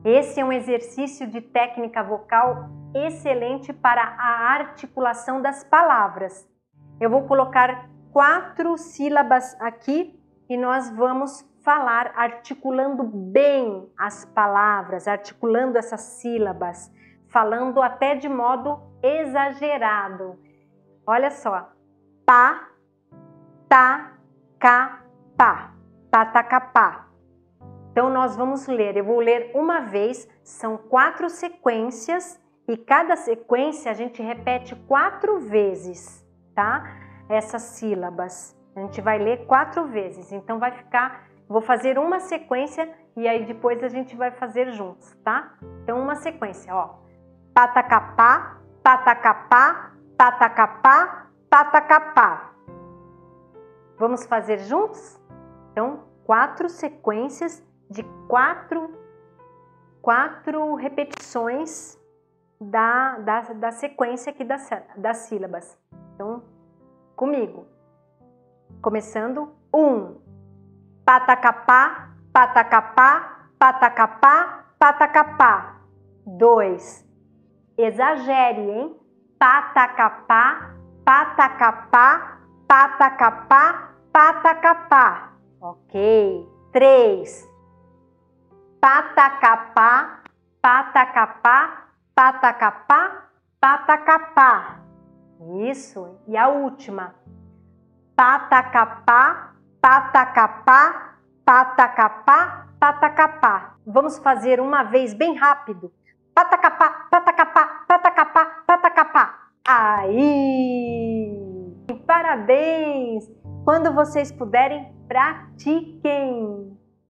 Esse é um exercício de técnica vocal excelente para a articulação das palavras. Eu vou colocar 4 sílabas aqui e nós vamos falar articulando bem as palavras, articulando essas sílabas, falando até de modo exagerado. Olha só, pá, tá, cá, pá, patacapá. Então nós vamos ler, eu vou ler uma vez, são 4 sequências e cada sequência a gente repete 4 vezes, tá? Essas sílabas, a gente vai ler 4 vezes, então vai ficar, vou fazer uma sequência e aí depois a gente vai fazer juntos, tá? Então uma sequência, ó, patacapá, patacapá, patacapá, patacapá. Vamos fazer juntos? Então, 4 sequências de 4 repetições da sequência aqui das sílabas. Então, comigo. Começando, 1. Patacapá, patacapá, patacapá, patacapá. 2. Exagere, hein? Patacapá, patacapá, patacapá, patacapá. Ok. 3. Patacapá, patacapá, patacapá, patacapá. Isso. E a última. Patacapá, patacapá, patacapá, patacapá. Vamos fazer uma vez bem rápido. Patacapá, patacapá, patacapá, patacapá. Aí! Parabéns! Quando vocês puderem, pratiquem!